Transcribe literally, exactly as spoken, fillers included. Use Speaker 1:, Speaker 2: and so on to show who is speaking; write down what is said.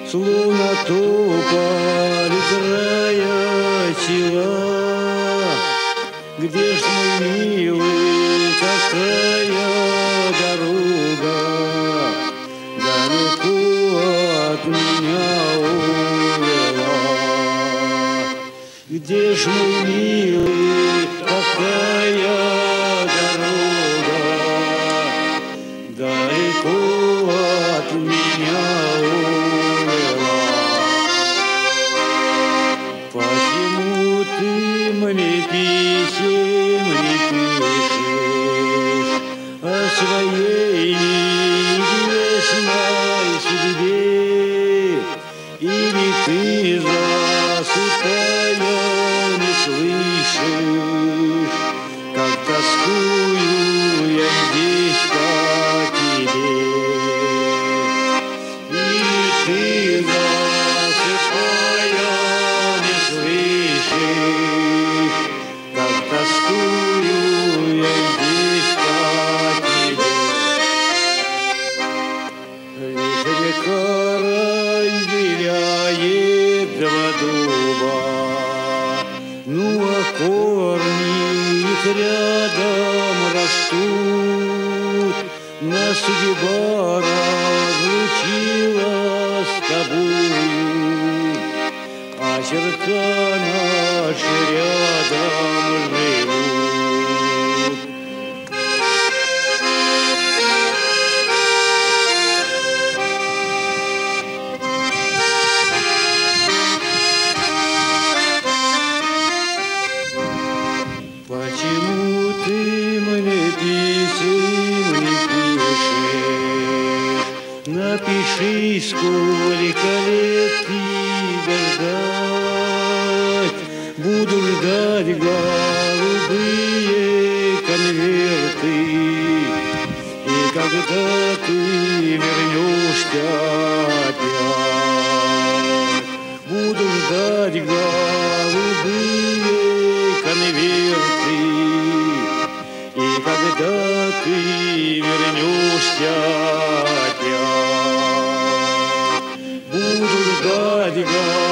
Speaker 1: словно тополь края села. Где ж, мой милый, какая дорога далеко от меня увела? Где ж, мой милый, какая дорога далеко от меня увела? Почему ты мне писем не пишешь о своей неизвестной судьбе? Или ты, засыпая, не слышишь, как тоскую я здесь по тебе? Или ты, засыпая, не слышишь, как тоскую я здесь по тебе? Лишь река разделяет два дуба, ну а корни их рядом растут. Нас судьба разлучила с тобою, а сердца наши рядом живут. Почему ты мне писем не пишешь? Напиши, сколько лет тебя ждать. Буду ждать голубые конверты, и когда ты вернешься опять, буду ждать голубые конверты, и когда ты вернешься опять, буду ждать голубые